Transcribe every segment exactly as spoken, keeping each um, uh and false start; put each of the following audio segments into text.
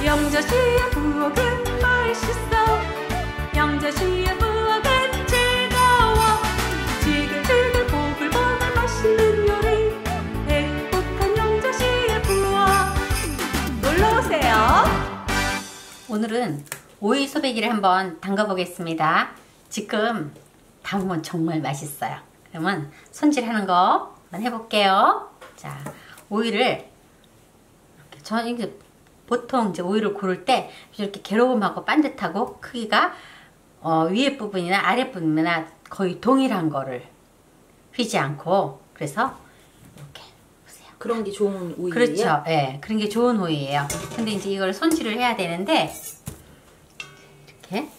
영자씨의 부엌은 맛있어. 영자씨의 부엌은 즐거워. 지글지글 보글보글 맛있는 요리, 행복한 영자씨의 부엌. 놀러오세요. 오늘은 오이 소배기를 한번 담가 보겠습니다. 지금 담으면 정말 맛있어요. 그러면 손질하는 거 한번 해볼게요. 자, 오이를 이렇게, 저는 이제 보통 이제 오이를 고를 때 이렇게 괴로움하고 반듯하고 크기가 어, 위에 부분이나 아래 부분이나 거의 동일한 거를 휘지 않고, 그래서 이렇게 보세요. 그런 게 좋은 오이예요? 그렇죠. 예, 네, 그런 게 좋은 오이예요. 근데 이제 이걸 손질을 해야 되는데, 이렇게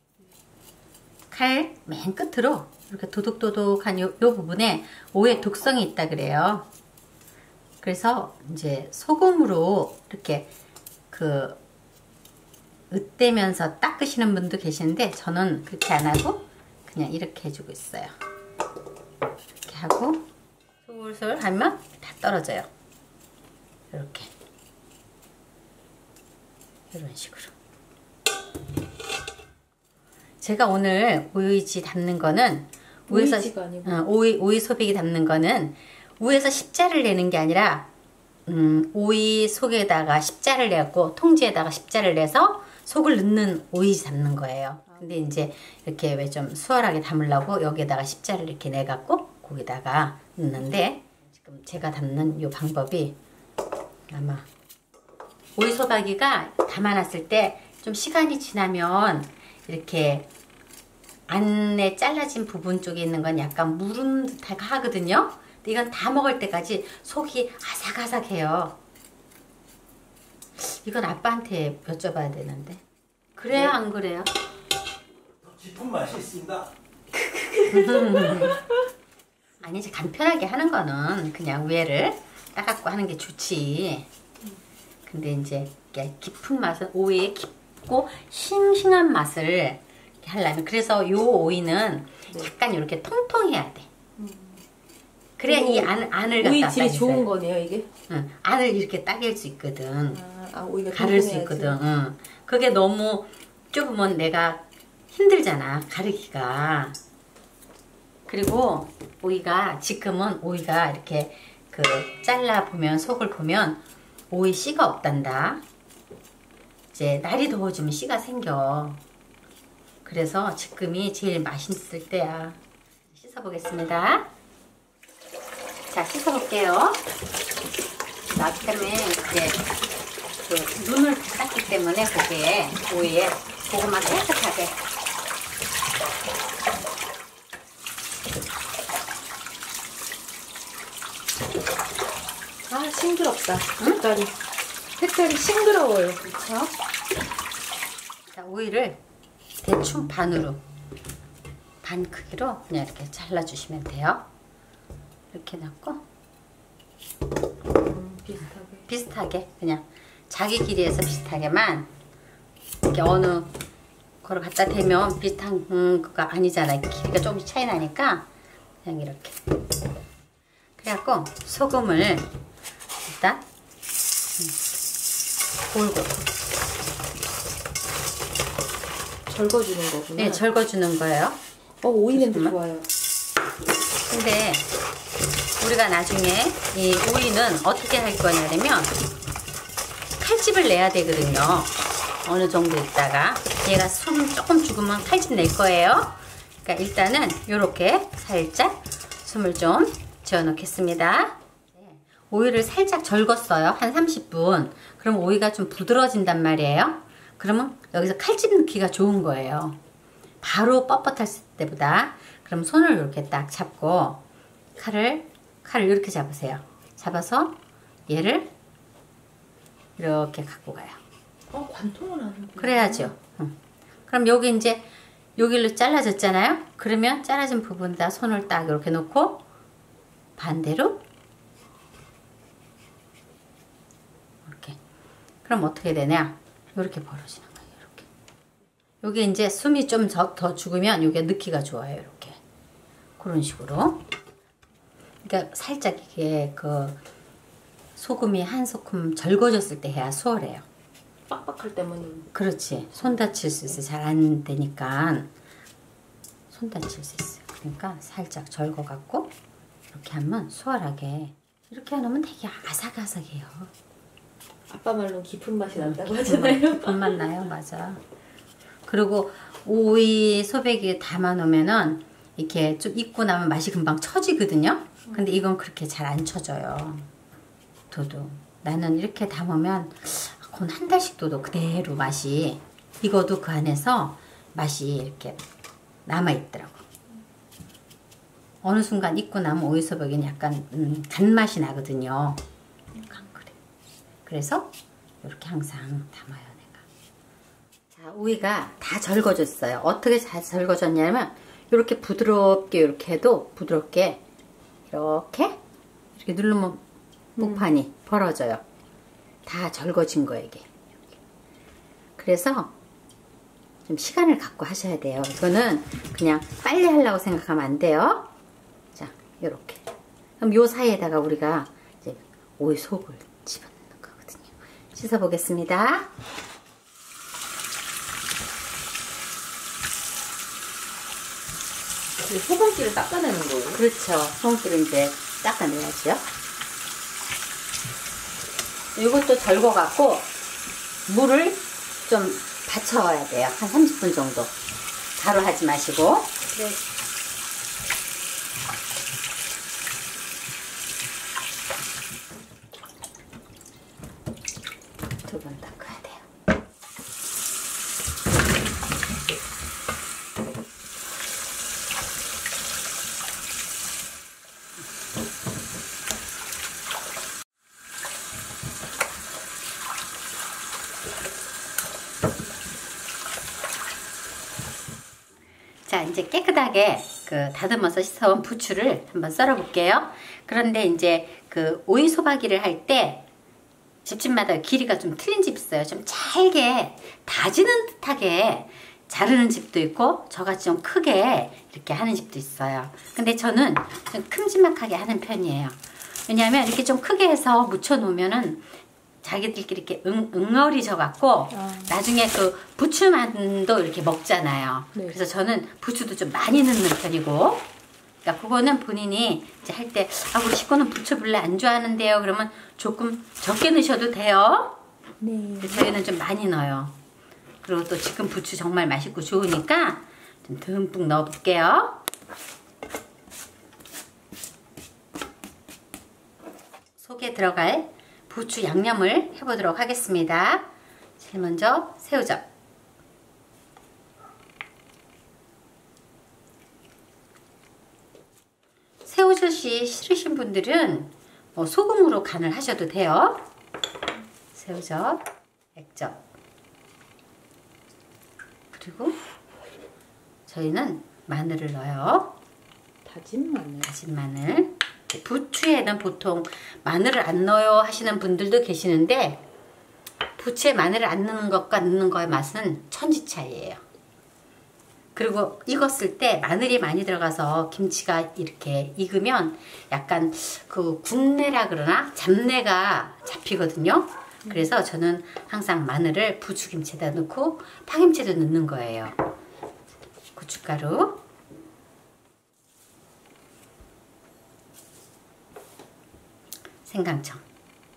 칼 맨 끝으로 이렇게 도둑도둑한 요, 요 부분에 오이의 독성이 있다 그래요. 그래서 이제 소금으로 이렇게 그 으떼면서 닦으시는 분도 계시는데, 저는 그렇게 안 하고 그냥 이렇게 해주고 있어요. 이렇게 하고 솔솔 하면 다 떨어져요. 이렇게 이런 식으로. 제가 오늘 오이지 담는 거는 위에서 어, 오이 오이 소비기 담는 거는 위에서 십자를 내는 게 아니라 음, 오이 속에다가 십자를 내고 통지에다가 십자를 내서 속을 넣는 오이지 담는 거예요. 근데 이제 이렇게 왜 좀 수월하게 담으려고 여기에다가 십자를 이렇게 내 갖고 거기다가 넣는데, 지금 제가 담는 이 방법이 아마 오이 소박이가 담아놨을 때 좀 시간이 지나면 이렇게 안에 잘라진 부분 쪽에 있는 건 약간 무른 듯 하거든요. 근데 이건 다 먹을 때까지 속이 아삭아삭해요. 이건 아빠한테 여쭤봐야 되는데. 그래요, 안 그래요? 깊은 맛이 있습니다. 아니, 이제 간편하게 하는 거는 그냥 위에를 따갖고 하는 게 좋지. 근데 이제 깊은 맛은 오이의 깊고 싱싱한 맛을 이렇게 하려면, 그래서 요 오이는 네. 약간 이렇게 통통해야 돼. 음. 그래야 이 안, 안을 갖다 오이 질이 좋은 거네요, 이게? 응, 안을 이렇게 따갤 수 있거든. 아, 아, 오이가 가를 수 있거든. 응. 그게 너무 좁으면 내가 힘들잖아, 가르기가. 그리고 오이가, 지금은 오이가 이렇게 그 잘라 보면, 속을 보면 오이 씨가 없단다. 이제 날이 더워지면 씨가 생겨. 그래서 지금이 제일 맛있을 때야. 씻어 보겠습니다. 자, 씻어 볼게요. 나 때문에 이제 그 눈을 닦기 때문에 거기에 오이에 고구마 깨끗하게. 아, 싱그럽다. 응? 색깔이 색깔이 싱그러워요. 그렇죠? 자, 오이를 대충 반으로, 반 크기로 그냥 이렇게 잘라주시면 돼요. 이렇게 넣고 음, 비슷하게 비슷하게 그냥 자기 길이에서 비슷하게만, 이렇게 어느 거를 갖다 대면 비슷한 음, 그거 아니잖아요. 길이가 조금씩 차이 나니까 그냥 이렇게. 그래갖고 소금을 일단 골고루 절거주는 거구나. 네, 절거주는 거예요. 어, 오이 냄새 좋아요. 근데 우리가 나중에 이 오이는 어떻게 할 거냐면 칼집을 내야 되거든요. 어느 정도 있다가 얘가 숨 조금 죽으면 칼집 낼 거예요. 그러니까 일단은 이렇게 살짝 숨을 좀 지어 놓겠습니다. 오이를 살짝 절궜어요. 한 삼십 분. 그럼 오이가 좀 부드러워진단 말이에요. 그러면 여기서 칼집 넣기가 좋은 거예요. 바로 뻣뻣할 때보다. 그럼 손을 이렇게 딱 잡고 칼을 칼을 이렇게 잡으세요. 잡아서 얘를 이렇게 갖고 가요. 어, 관통은 안 해요. 그래야죠. 응. 그럼 여기 이제 여기로 잘라졌잖아요. 그러면 잘라진 부분에다 손을 딱 이렇게 놓고 반대로 이렇게. 그럼 어떻게 되냐? 이렇게 벌어지는 거예요. 이렇게. 여기 이제 숨이 좀 더 죽으면 이게 넣기가 좋아요. 이렇게. 그런 식으로. 그러니까 살짝 이게 그 소금이 한 소금 절거졌을 때 해야 수월해요. 빡빡할 때면. 그렇지. 손 다칠 수 있어. 잘 안 되니까 손 다칠 수 있어요. 그러니까 살짝 절거갖고 이렇게 하면 수월하게 이렇게 해놓으면 되게 아삭아삭해요. 아빠 말로는 깊은 맛이 난다고 하잖아요. 깊은 맛 나요. 맞아. 그리고 오이 소백이 담아 놓으면은 이렇게 좀 익고 나면 맛이 금방 처지거든요. 근데 이건 그렇게 잘 안 처져요. 도도 나는 이렇게 담으면 건 한 달씩 도도 그대로 맛이 익어도 그 안에서 맛이 이렇게 남아 있더라고. 어느 순간 익고 나면 오이 소백이는 약간 음, 단맛이 나거든요. 안 그래. 그래서 이렇게 항상 담아요 내가. 자, 오이가 다 절거졌어요. 어떻게 잘 절거졌냐면 이렇게 부드럽게 이렇게 해도 부드럽게 이렇게 이렇게 누르면 목판이 음. 벌어져요. 다 절거진 거예요 이게. 그래서 좀 시간을 갖고 하셔야 돼요. 이거는 그냥 빨리 하려고 생각하면 안 돼요. 자, 요렇게. 그럼 요 사이에다가 우리가 이제 오이 속을 집어넣는 거거든요. 씻어 보겠습니다. 소금기를 닦아내는 거예요? 그렇죠. 소금기를 이제 닦아내야죠. 이것도 절거갖고 물을 좀 받쳐야 돼요. 한 삼십 분 정도. 바로 하지 마시고. 네. 두 번 닦아야 돼요. 자, 이제 깨끗하게 그 다듬어서 씻어온 부추를 한번 썰어 볼게요. 그런데 이제 그 오이 소박이를 할 때 집집마다 길이가 좀 틀린 집 있어요. 좀 잘게 다지는 듯하게 자르는 집도 있고 저같이 좀 크게 이렇게 하는 집도 있어요. 근데 저는 좀 큼지막하게 하는 편이에요. 왜냐하면 이렇게 좀 크게 해서 묻혀 놓으면은 자기들끼리 이렇게 응, 응어리져 갖고 아. 나중에 그 부추만도 이렇게 먹잖아요. 네. 그래서 저는 부추도 좀 많이 넣는 편이고, 그러니까 그거는 본인이 이제 할 때 아 우리 식구는 부추 별로 안 좋아하는데요. 그러면 조금 적게 넣으셔도 돼요. 네. 저희는 좀 많이 넣어요. 그리고 또 지금 부추 정말 맛있고 좋으니까 좀 듬뿍 넣어 볼게요. 속에 들어갈 부추 양념을 해보도록 하겠습니다. 제일 먼저 새우젓, 새우젓이 싫으신 분들은 뭐 소금으로 간을 하셔도 돼요. 새우젓, 액젓, 그리고 저희는 마늘을 넣어요. 다진 마늘. 다진 마늘. 부추에는 보통 마늘을 안 넣어요 하시는 분들도 계시는데 부추에 마늘을 안 넣는 것과 넣는 거의 맛은 천지 차이예요. 그리고 익었을 때 마늘이 많이 들어가서 김치가 이렇게 익으면 약간 그 국내라 그러나 잡내가 잡히거든요. 그래서 저는 항상 마늘을 부추김치에다 넣고 파김치에도 넣는 거예요. 고춧가루, 생강청,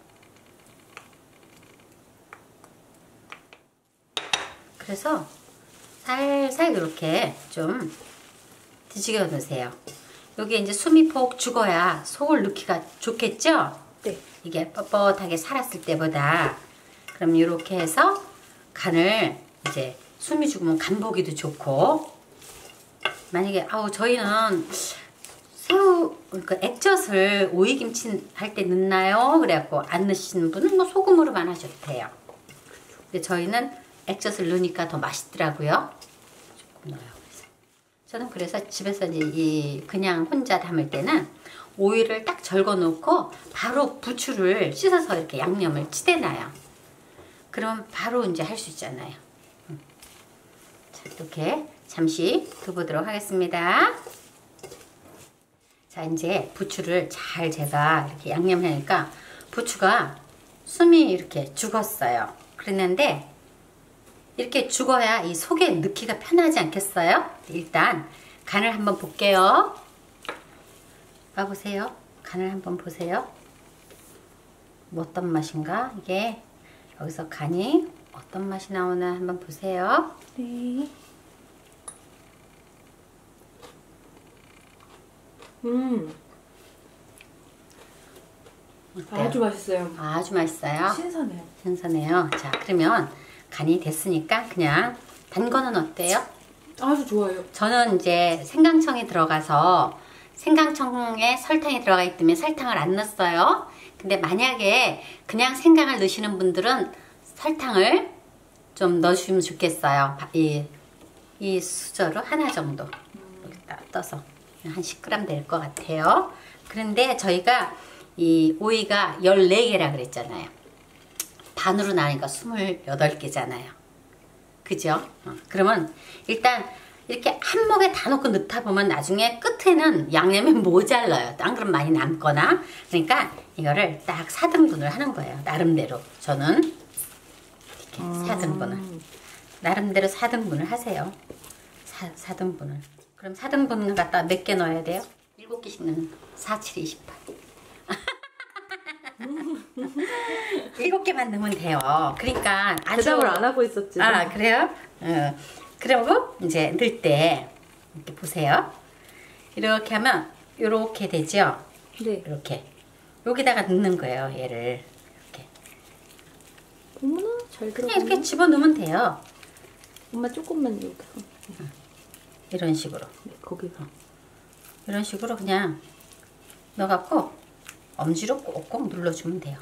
그래서 살살 이렇게 좀 뒤집어 놓으세요. 여기 이제 숨이 폭 죽어야 속을 넣기가 좋겠죠? 네. 이게 뻣뻣하게 살았을 때보다. 그럼 이렇게 해서 간을 이제 숨이 죽으면 간 보기도 좋고, 만약에 아우 저희는 새우, 그러니까 액젓을 오이김치 할 때 넣나요? 그래갖고 안 넣으시는 분은 뭐 소금으로만 하셔도 돼요. 근데 저희는 액젓을 넣으니까 더 맛있더라고요. 조금 넣어요. 그래서. 저는 그래서 집에서 이제 이 그냥 혼자 담을 때는 오이를 딱 절거 놓고 바로 부추를 씻어서 이렇게 양념을 치대놔요. 그럼 바로 이제 할 수 있잖아요. 자, 이렇게 잠시 둬보도록 하겠습니다. 자, 이제 부추를 잘 제가 이렇게 양념하니까 부추가 숨이 이렇게 죽었어요. 그랬는데 이렇게 죽어야 이 속에 넣기가 편하지 않겠어요? 일단 간을 한번 볼게요. 봐보세요. 간을 한번 보세요. 뭐 어떤 맛인가? 이게 여기서 간이 어떤 맛이 나오나 한번 보세요. 네. 음. 어때요? 아주 맛있어요. 아주 맛있어요. 신선해요. 신선해요. 자, 그러면 간이 됐으니까 그냥 단 거는 어때요? 아주 좋아요. 저는 이제 생강청이 들어가서 생강청에 설탕이 들어가 있기 때문에 설탕을 안 넣었어요. 근데 만약에 그냥 생강을 넣으시는 분들은 설탕을 좀 넣어주시면 좋겠어요. 이, 이 수저로 하나 정도 여기다 떠서 한 십 그램 될 것 같아요. 그런데 저희가 이 오이가 열네 개라 그랬잖아요. 반으로 나니까 스물여덟 개잖아요. 그죠? 어, 그러면 일단 이렇게 한 몫에 다 넣고 넣다 보면 나중에 끝에는 양념이 모자라요. 안 그럼 많이 남거나. 그러니까 이거를 딱 사 등분을 하는 거예요. 나름대로. 저는 이렇게 음. 사 등분을. 나름대로 사 등분을 하세요. 사 등분을. 그럼 사 등분을 갖다 몇 개 넣어야 돼요? 일곱 개씩 넣는 사, 칠, 이십팔. 일곱 개만 넣으면 돼요. 그러니까 아주 대답을 안 하고 있었지. 아 그래요? 어. 그리고 이제 넣을 때 이렇게 보세요. 이렇게 하면 이렇게 되죠? 네. 이렇게 여기다가 넣는 거예요. 얘를 이렇게 어머나 잘 들어가. 그냥 이렇게 집어 넣으면 돼요. 엄마 조금만 이렇게. 이런 식으로 네, 거기가. 이런 식으로 그냥 넣어갖고 엄지로 꼭꼭 눌러주면 돼요.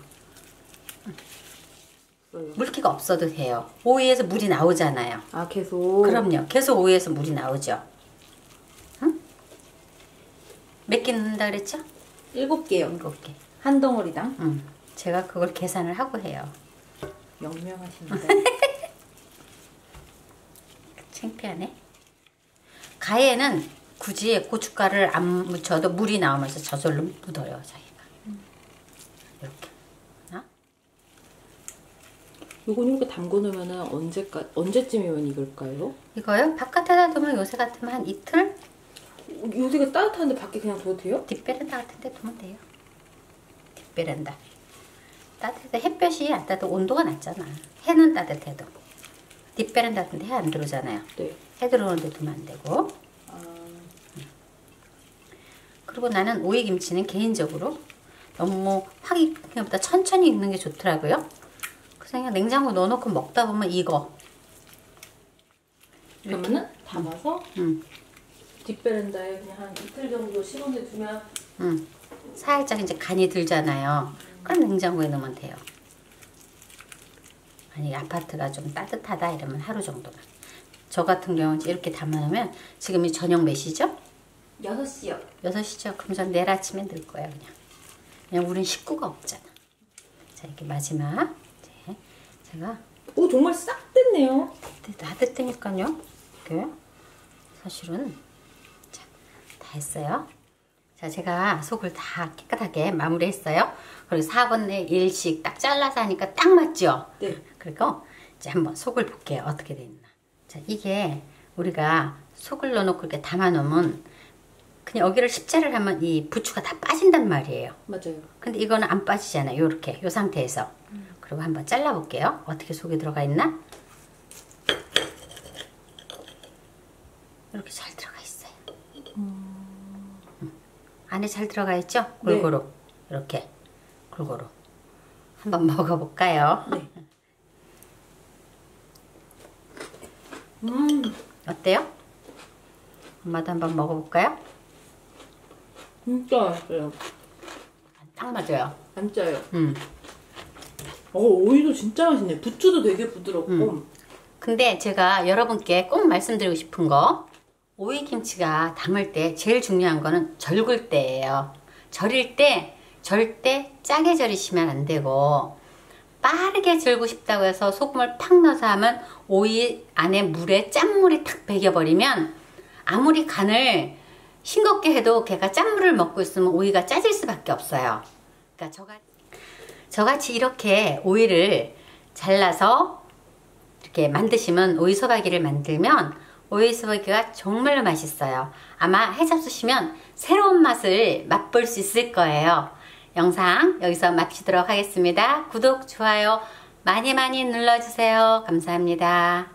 물기가 없어도 돼요. 오이에서 물이 나오잖아요. 아 계속. 그럼요. 계속 오이에서 물이 나오죠. 응? 몇 개 넣는다 그랬죠? 일곱 개요. 일곱 개. 한 덩어리당. 응. 제가 그걸 계산을 하고 해요. 영명하십니다. 창피하네. 가에는 굳이 고춧가루를 안 묻혀도 물이 나오면서 저절로 묻어요. 자기가. 이렇게. 요건 이렇게 담궈 놓으면은 언제까 언제쯤이면 익을까요? 이거요? 바깥에다 두면 요새 같으면 한 이틀? 요새가 따뜻한데 밖에 그냥 둬도 돼요? 뒷베란다 같은 데 두면 돼요. 뒷베란다. 따뜻해. 햇볕이 안 따뜻해. 온도가 낮잖아. 해는 따뜻해도. 뒷베란다 같은 데 해 안 들어오잖아요. 네. 해 들어오는 데 두면 안 되고. 아... 그리고 나는 오이김치는 개인적으로 너무 확 익는 것보다 천천히 익는 게 좋더라고요. 그래서 그냥 냉장고에 넣어놓고 먹다 보면 익어. 그러면은 담아서 응. 뒷베란다에 그냥 한 이틀 정도 실온에 두면 응. 살짝 이제 간이 들잖아요. 그럼 냉장고에 넣으면 돼요. 만약에 아파트가 좀 따뜻하다 이러면 하루 정도만. 저 같은 경우는 이렇게 담아놓으면 지금이 저녁 몇 시죠? 여섯 시요. 여섯 시죠? 그럼 전 내일 아침에 넣을 거야 그냥. 그냥 우린 식구가 없잖아. 자 이렇게 마지막. 이제 제가 오 정말 싹 됐네요. 따뜻하니까요. 이렇게 사실은 자, 다 했어요. 자 제가 속을 다 깨끗하게 마무리했어요. 그리고 사분의 일씩 딱 잘라서 하니까 딱 맞죠? 네. 그리고 이제 한번 속을 볼게요. 어떻게 돼 있나. 자 이게 우리가 속을 넣어놓고 이렇게 담아 놓으면 그냥 여기를 십자를 하면 이 부추가 다 빠진단 말이에요. 맞아요. 근데 근데 이거는 안 빠지잖아요. 요렇게 요 상태에서. 음. 그리고 한번 잘라 볼게요. 어떻게 속에 들어가 있나? 이렇게 잘 들어가 있어요. 음. 음. 안에 잘 들어가 있죠? 골고루. 네. 이렇게 골고루. 한번 먹어볼까요? 네. 음. 어때요? 엄마도 한번 먹어볼까요? 진짜 맛있어요. 딱 맞아요. 안 짜요. 음. 어, 오이도 진짜 맛있네. 부추도 되게 부드럽고. 음. 근데 제가 여러분께 꼭 말씀드리고 싶은 거, 오이김치가 담을 때 제일 중요한 거는 절굴 때예요. 절일 때 절대 짜게 절이시면 안 되고 빠르게 절고 싶다고 해서 소금을 팍 넣어서 하면 오이 안에 물에 짠물이 탁 배겨버리면 아무리 간을 싱겁게 해도 걔가 짠물을 먹고 있으면 오이가 짜질 수밖에 없어요. 그러니까 저같이, 저같이 이렇게 오이를 잘라서 이렇게 만드시면 오이소박이를 만들면 오이소박이가 정말로 맛있어요. 아마 해잡수시면 새로운 맛을 맛볼 수 있을 거예요. 영상 여기서 마치도록 하겠습니다. 구독, 좋아요 많이 많이 눌러주세요. 감사합니다.